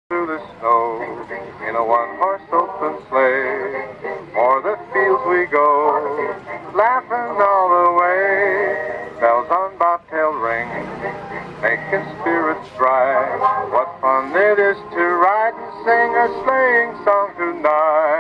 through the snow in a one-horse open sleigh. O'er the fields we go, laughing all the way. Bells on bobtail ring, making spirits bright. What fun it is to ride and sing a sleighing song tonight.